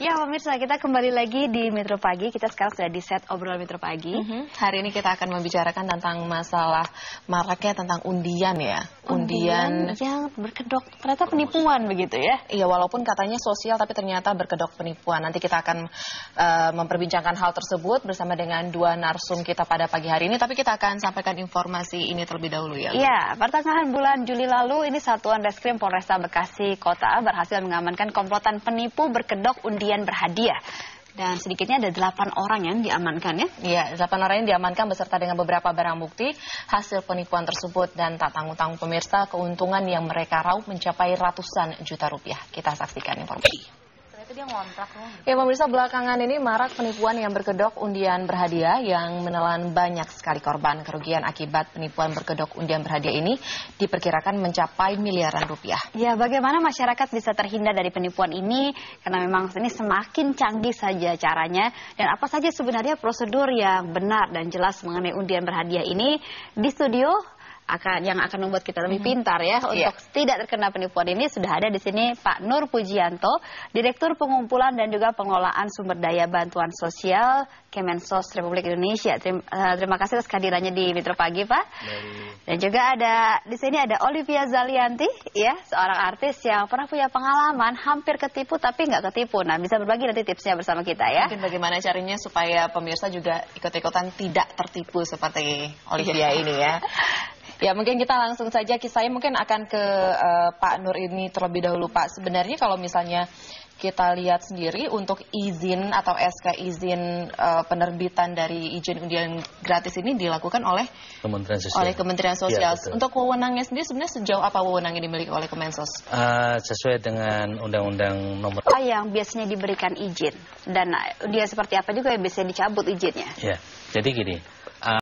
Ya pemirsa, kita kembali lagi di Metro Pagi. Kita sekarang sudah di set obrolan Metro Pagi. Hari ini kita akan membicarakan tentang masalah maraknya tentang undian ya. Undian yang berkedok, ternyata penipuan begitu ya. Iya, walaupun katanya sosial tapi ternyata berkedok penipuan. Nanti kita akan memperbincangkan hal tersebut bersama dengan dua narsum kita pada pagi hari ini. Tapi kita akan sampaikan informasi ini terlebih dahulu ya. Iya, pertengahan bulan Juli lalu ini Satuan Reskrim Polresta Bekasi Kota berhasil mengamankan komplotan penipu berkedok undian berhadiah. Dan sedikitnya ada 8 orang yang diamankan ya. Iya, 8 orang yang diamankan beserta dengan beberapa barang bukti hasil penipuan tersebut. Dan tak tanggung-tanggung pemirsa, keuntungan yang mereka raup mencapai ratusan juta rupiah. Kita saksikan informasi. Itu dia ngontrak loh. Ya pemirsa, belakangan ini marak penipuan yang berkedok undian berhadiah yang menelan banyak sekali korban. Kerugian akibat penipuan berkedok undian berhadiah ini diperkirakan mencapai miliaran rupiah. Ya, bagaimana masyarakat bisa terhindar dari penipuan ini? Karena memang ini semakin canggih saja caranya. Dan apa saja sebenarnya prosedur yang benar dan jelas mengenai undian berhadiah ini? Di studio yang akan membuat kita lebih pintar ya untuk tidak terkena penipuan ini sudah ada di sini Pak Nur Pujianto, Direktur Pengumpulan dan juga Pengelolaan Sumber Daya Bantuan Sosial Kemensos Republik Indonesia. Terima kasih atas kehadirannya di Metro Pagi, Pak. Dan juga ada di sini ada Olivia Zalianti, ya, seorang artis yang pernah punya pengalaman hampir ketipu tapi nggak ketipu. Nah, bisa berbagi nanti tipsnya bersama kita ya. Mungkin bagaimana caranya supaya pemirsa juga ikut-ikutan tidak tertipu seperti Olivia ini ya. Ya, mungkin kita langsung saja, saya mungkin akan ke Pak Nur ini terlebih dahulu, Pak. Sebenarnya kalau misalnya kita lihat sendiri untuk izin atau SK izin penerbitan dari izin undian gratis ini dilakukan oleh Kementerian Sosial. Ya, untuk wewenangnya sendiri sebenarnya sejauh apa wewenang yang dimiliki oleh Kemensos? Sesuai dengan Undang-Undang Nomor. Apa yang biasanya diberikan izin dan dia seperti apa juga yang biasanya dicabut izinnya? Ya, jadi gini.